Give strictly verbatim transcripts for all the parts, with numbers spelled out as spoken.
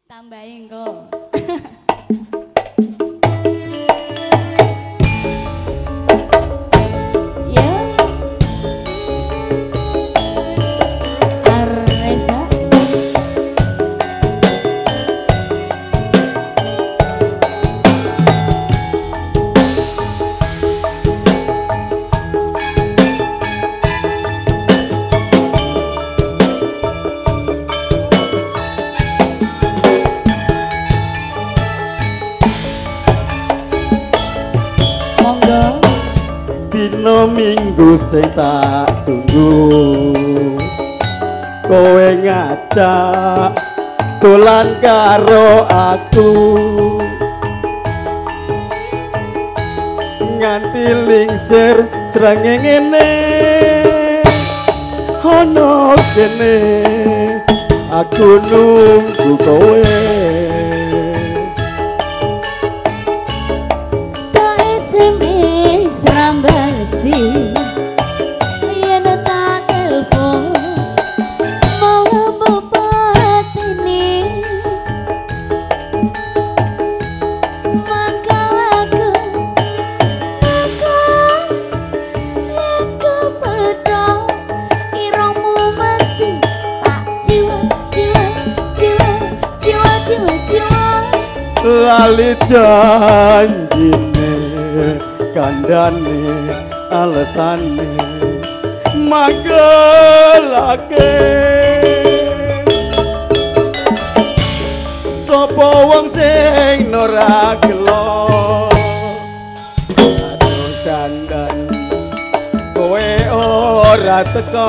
Tambahin kok. Dino minggu sing tak tunggu kowe ngajak dolan karo aku nganti lingsir srengenge ngene ono kene aku nunggu kowe yen tak telepon mau bebat ini maka lagu maka yen kepedang irungmu mesti tak jiwa jiwa jiwa jiwa jiwa jiwa lali janjine kandane alasane magelake sapa wong sing ora gelo aduh dandan kowe ora teko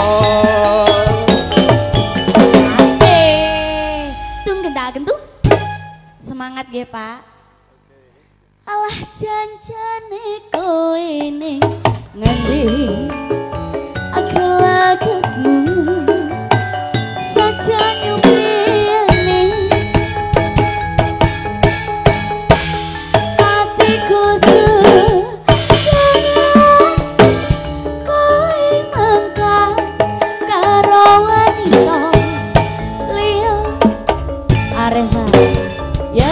ate tung gendak-gentuk semangat nggih Pak. Alah janjane kowe ning ngendi aku lagetmu saja nyupiane hatiku sejalan kowe mangkat karo wanita liya arema ya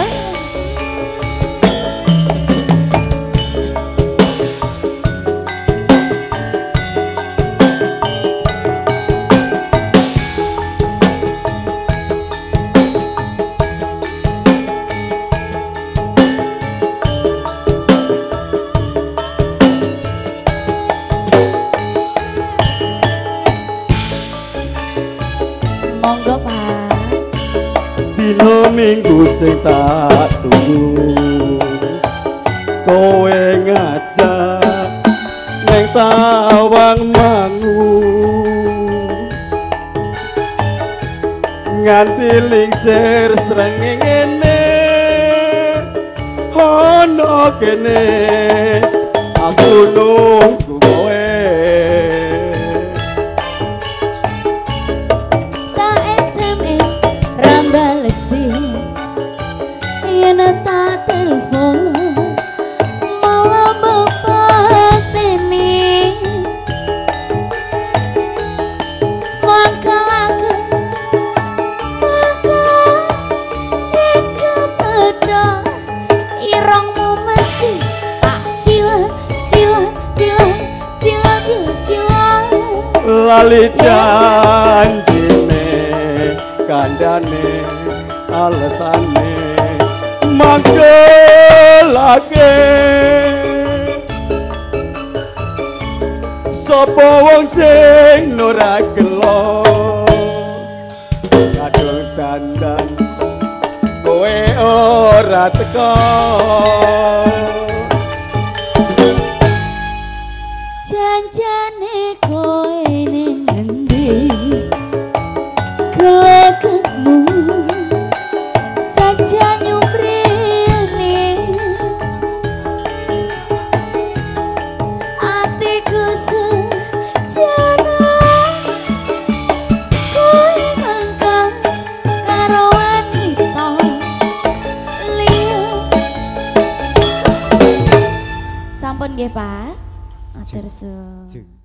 monggo Pak. Dino minggu sing tak tunggu kowe ngajak neng tawang mangu nganti lingsir srengenge ngene ono kene aku nunggu kowe tak telepon malah bebat ini maka lagu maka yang kepedang irungmu mesti tak jiwa jiwa jiwa jiwa jiwa jiwa lali janjine kandane alasane magelake sapa wong sing ora gelo kadung dandan kowe ora teko janjane kowe ning ngendi gelagetmu saja sampun nggih Pak. Matur suwun.